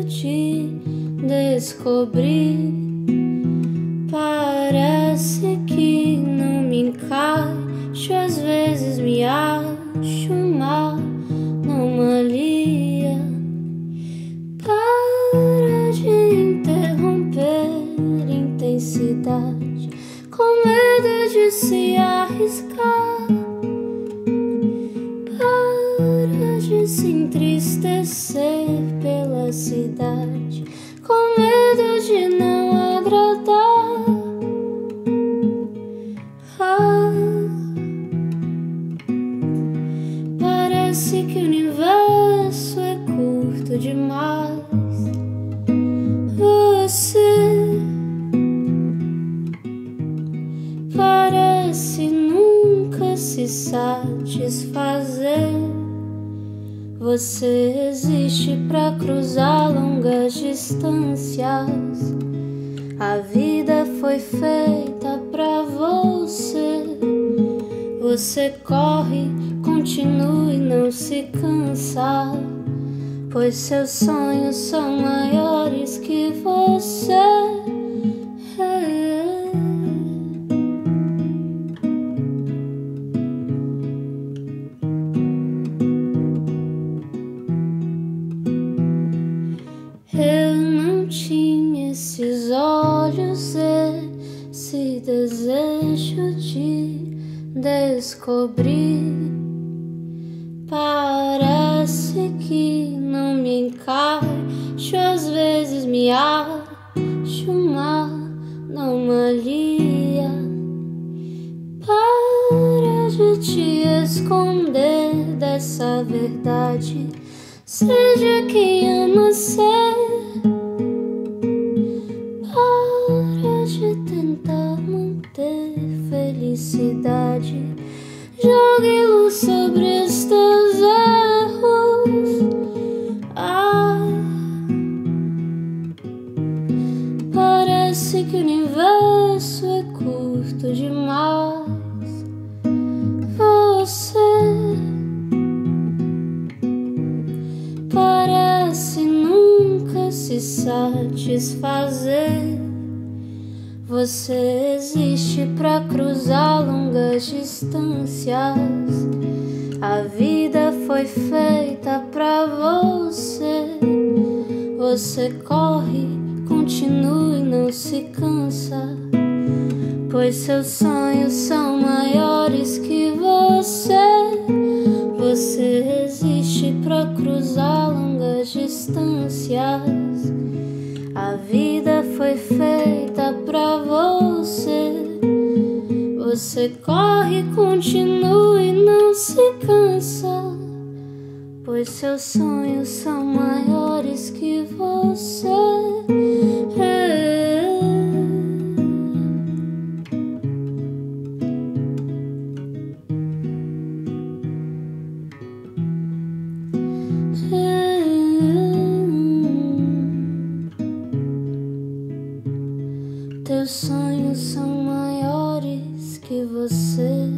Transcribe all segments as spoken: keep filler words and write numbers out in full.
te descobrir. Parece que não me encaixo, às vezes me acho uma anomalia. Para de interromper intensidade, com medo de se arriscar. Para de se entristecer pela cidade, com medo de não agradar. Ah, parece que o universo é curto demais. Você parece nunca se satisfazer. Você existe pra cruzar longas distâncias. A vida foi feita pra você. Você corre, continua e não se cansa, pois seus sonhos são maiores que você. Eu não tinha esses olhos, esse desejo de descobrir. Parece que não me encaixo, às vezes me acho uma anomalia. Para de te esconder dessa verdade, seja quem ama ser. Para de tentar manter felicidade, jogue luz sobre os teus erros. Ah, parece que o universo é curto demais. Você parece nunca se satisfazer. Você existe pra cruzar longas distâncias. A vida foi feita pra você. Você corre, continua e não se cansa, pois seus sonhos são maiores que você. Você existe pra cruzar longas distâncias. A vida foi feita pra você. Você corre, continua e não se cansa, pois seus sonhos são maiores que você. Teus sonhos são maiores que você.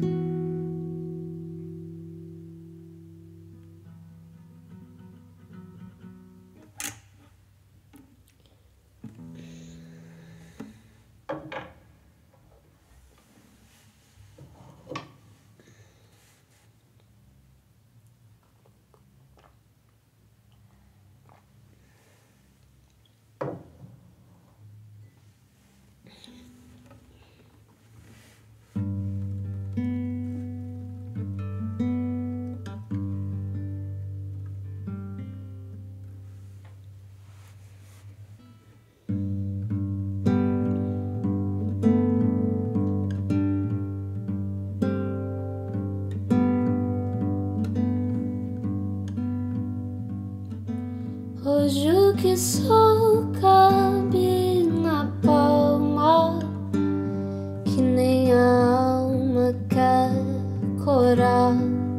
Hoje o que sou cabe na palma, que nem a alma quer corar.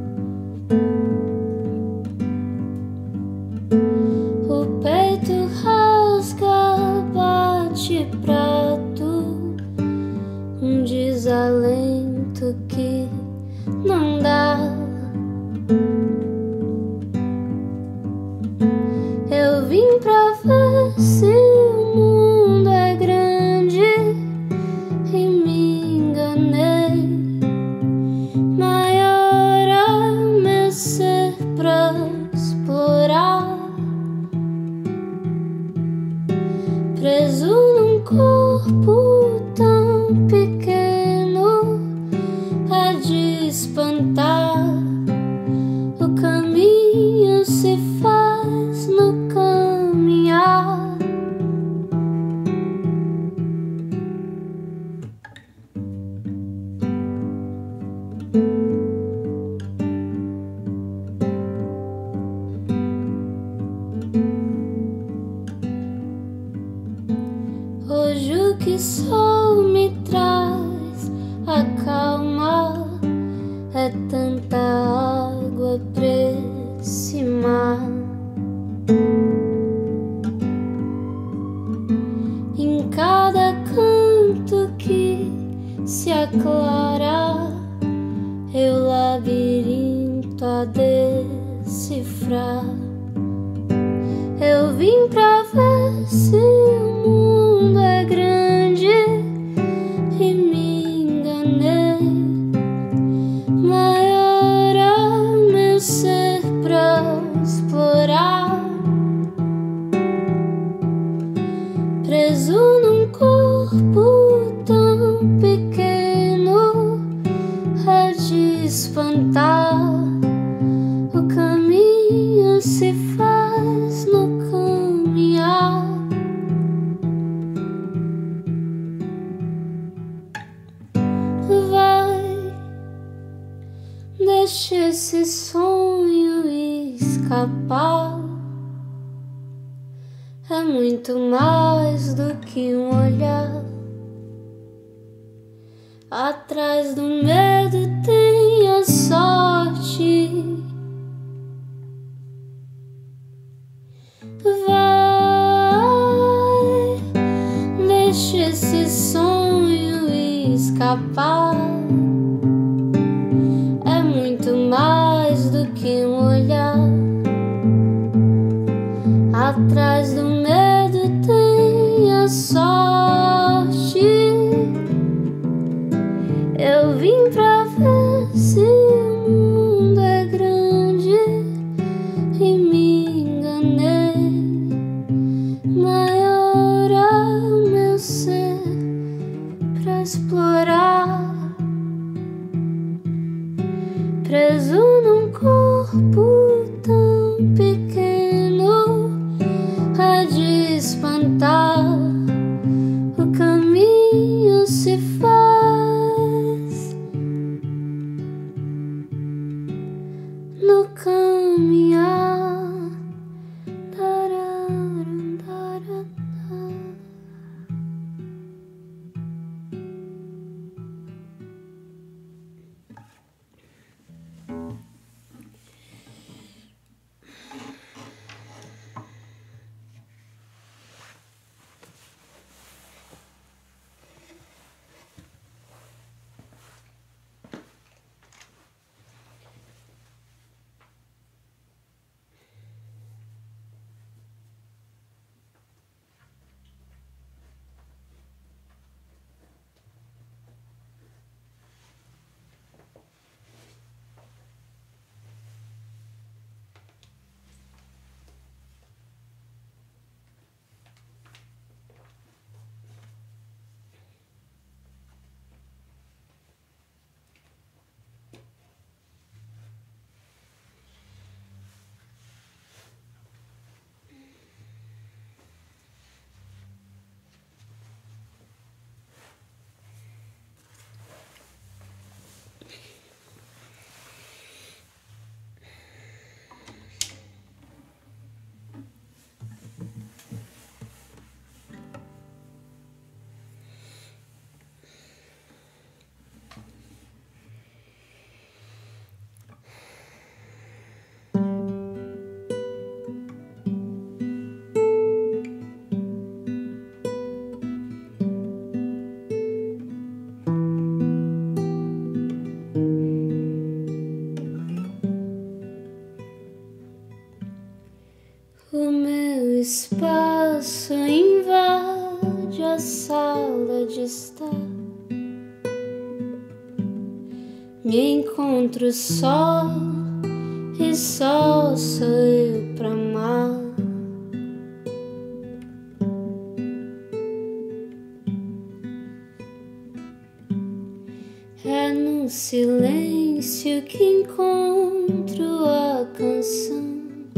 O peito rasga, bate prato, um desalento que não dá. Eu vim pra preso num corpo tão pequeno, é de espantar. O caminho se faz no caminhar. Hoje o que sol me traz a calma é tanta água pra esse mar. Em cada canto que se aclara, eu labirinto a decifrar. Eu vim pra ver se o mundo é grande e me enganei. Maior é meu ser pra explorar, preso num corpo tão pequeno, é de espantar. O caminho se faz no caminhar. Vai, deixa esse sonho escapar. É muito mais do que um olhar. Atrás do medo tem a sorte. Vai, deixa esse sonho escapar. É muito mais do que um olhar. Atrás do medo tem a sorte. Eu vim pra ver se o mundo é grande e me enganei. Maior é o meu ser pra explorar, preso num corpo tão pequeno, é de espantar. O caminho se faz no caminhar. O meu espaço invade a sala de estar. Me encontro só e só sou eu pra amar. silêncio que encontro a canção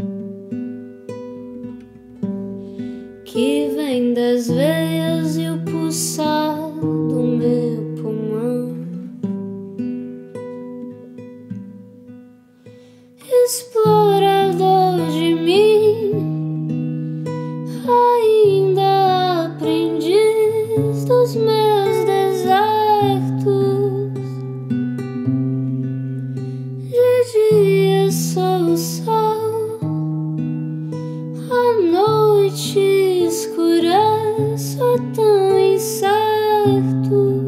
que vem das veias e o pulsar do meu pulmão. Explorador de mim, ainda aprendiz dos meus desertos. De dia sou o sol, à noite escureço, é tão incerto.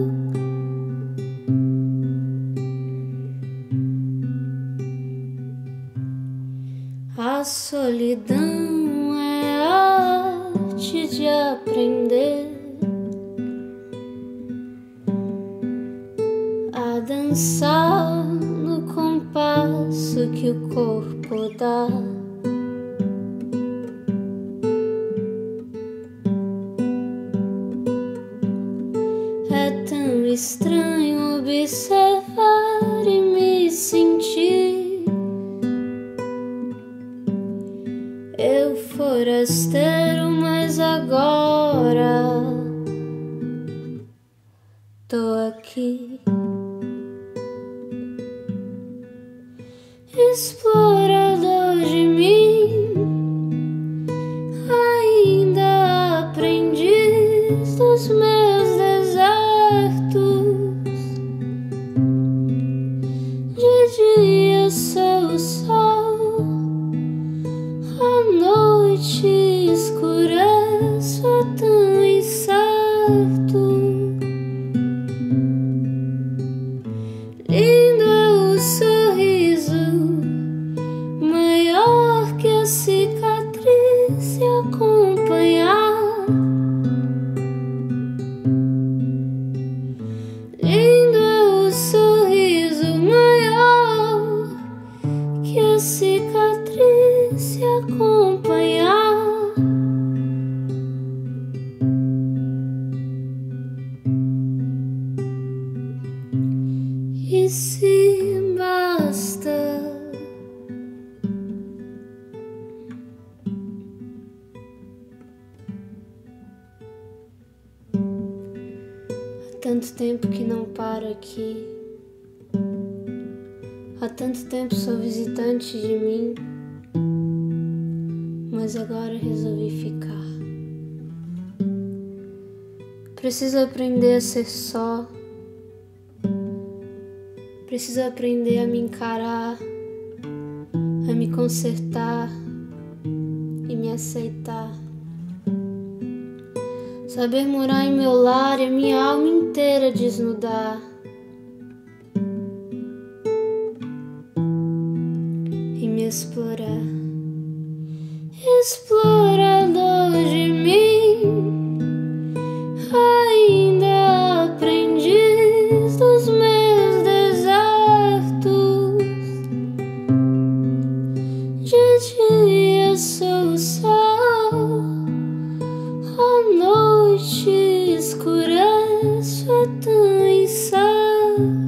A solidão é a arte de aprender a dançar no compasso que o corpo dá. É tão estranho observar e me sentir eu forasteiro, mas agora tô aqui. Explorador de mim, ainda aprendiz dos meus desertos. De dia sou o sol, à noite escureço, é tão incerto. Lindo é o sorriso, maior que a cicatriz se acompanhar. Lindo é o sorriso, maior que a cicatriz se acompanhar. E se basta há tanto tempo que não paro aqui, há tanto tempo sou visitante de mim, mas agora resolvi ficar. Preciso aprender a ser só, preciso aprender a me encarar, a me consertar e me aceitar. Saber morar em meu lar e minha alma inteira desnudar. E me explorar. Explorador de mim, ainda aprendiz dos meus desertos. De dia sou o sol, à noite escureço, é tão incerto.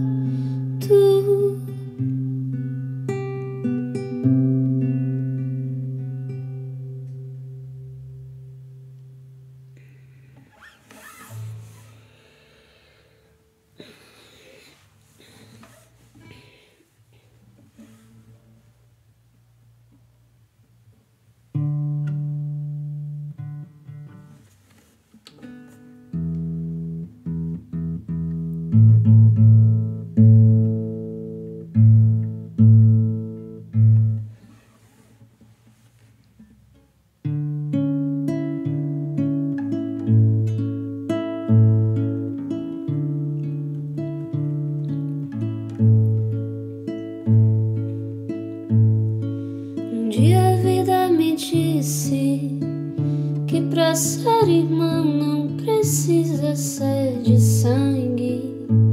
Um dia a vida me disse que pra ser irmão não precisa ser de sangue.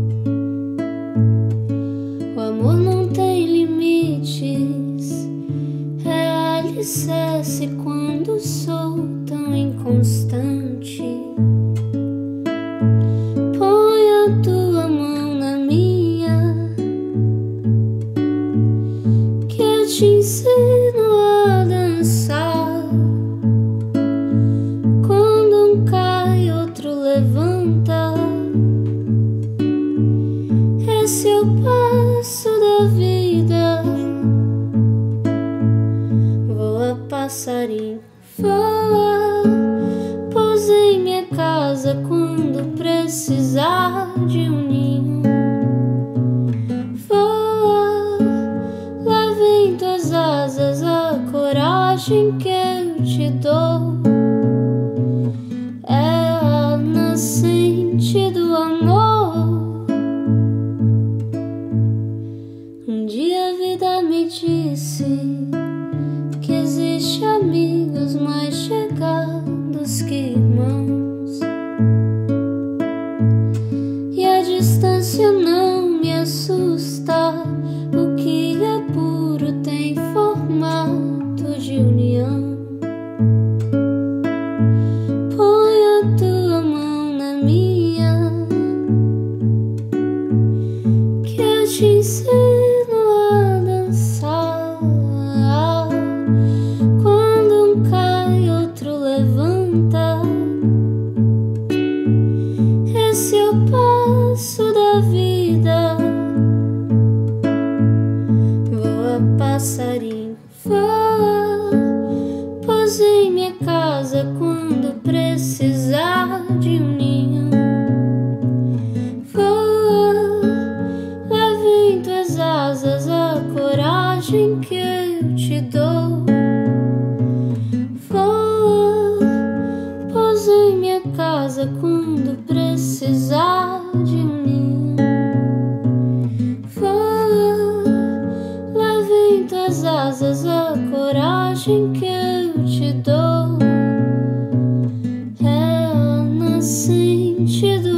O amor não tem limites, é alicerce quando sou tão inconstante. Põe a tua mão na minha Pouse em minha casa quando precisar de um ninho. Voa, leve em tuas asas a coragem que eu te dou. É a nascente do amor. Um dia a vida me disse que existe amigos mais chegados que irmãos, e a distância não me assusta. O que é puro tem formato de união. Põe a tua mão na minha, que eu te ensino a dançar. Quando um cai, outro levanta. Esse é o passo da vida. Voa, passarinho, voa. Pouse em minha casa quando precisar de um ninho. Voa, leve em tuas asas a coragem que eu te dou. Voa, pouse em minha casa quando precisar de um ninho. Voa, leve em tuas asas a coragem que eu te dou. É a nascente do